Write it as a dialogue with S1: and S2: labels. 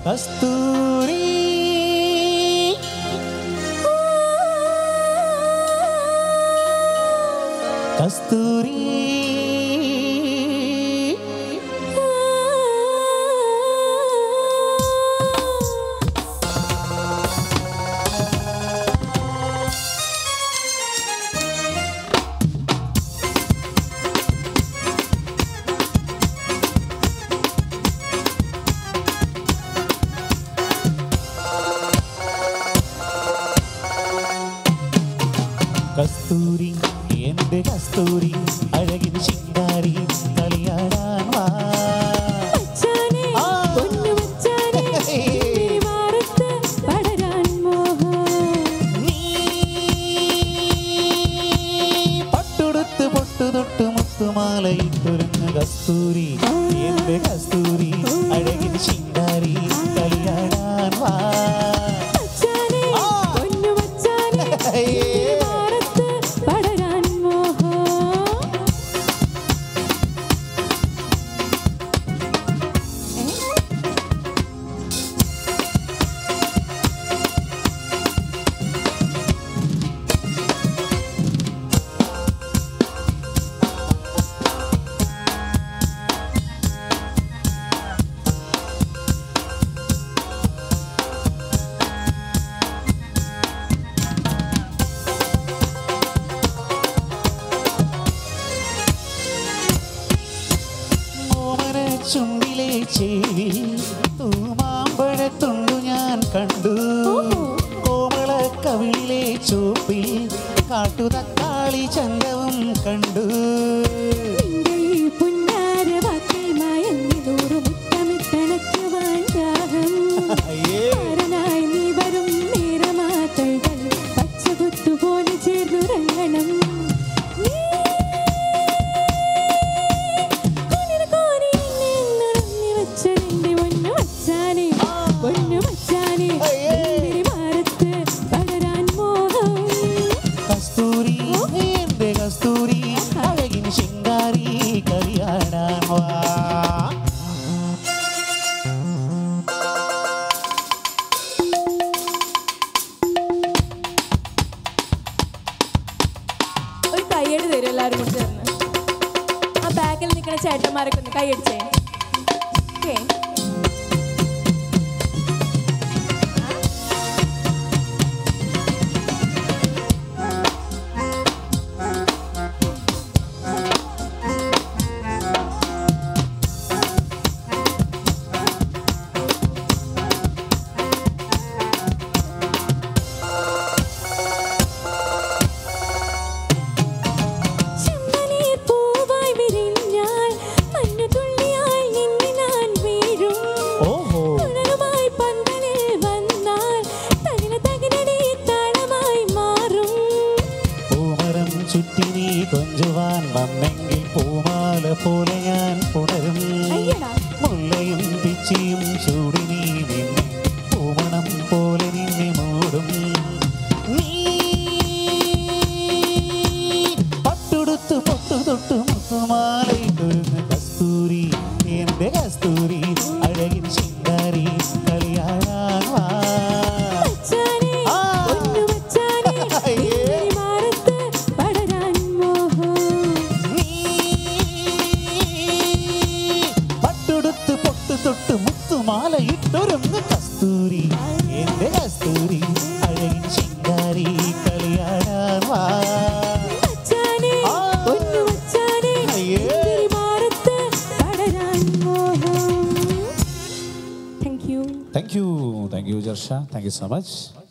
S1: കസ്തൂരി കസ്തൂരി കസ്തൂരി എന്റെ കസ്തൂരി അഴകിന് ശിങ്കാരി കളിയാടാൻ വാ പട്ടുടുത്ത് പൊട്ടുതൊട്ട് മുത്തുമാലയിട്ടൊരുങ്ങ് കസ്തൂരി എന്റെ കസ്തൂരി അഴകിന് ശിങ്കാരി കളിയാടാൻ വാ ചുണ്ടിലെ ചേരി തൂമാമ്പഴത്തുണ്ടു ഞാൻ കണ്ടു കോമള കവിളിലെ ചോപ്പിൽ കാട്ടുതക്കാളി ചന്തവും കണ്ടു കസ്തൂരി എന്റെ കസ്തൂരി അഴകിന് ശിങ്കാരി കളിയാടാൻ വാ
S2: ഒരു കൈയ്യടി തരും എല്ലാവരും കൂടി ചേർന്ന് ആ ബാക്കിൽ നിൽക്കുന്ന ചേട്ടന്മാരൊക്കെ ഒന്ന് കൈയടിച്ചേ ഓക്കെ
S1: ചുറ്റി നീ കൊഞ്ചുവാൻ വന്നെങ്കിൽ പൂമാല പോലെ ഞാൻ പുണരും മുല്ലയും പിച്ചിയും ചൂടി നീ നിന്നെ പൂമണം പോലെ നിന്നെ മൂടും നീ പട്ടുടുത്ത് പൊട്ടുതൊട്ട് മുത്തുമാലയിട്ടൊരുങ്ങ് കസ്തൂരി എന്റെ കസ്തൂരി അഴകിൻ ശിങ്കാരി കളിയാടാൻ വാ തൊട്ട് മുത്തുമാലയിട്ടൊരുങ്ങ് കസ്തൂരി എന്റെ കസ്തൂരി അഴകിൻ ശിങ്കാരി കളിയാടാൻ വാ താങ്ക് യു ജർഷ താങ്ക് യു സോ മച്ച്.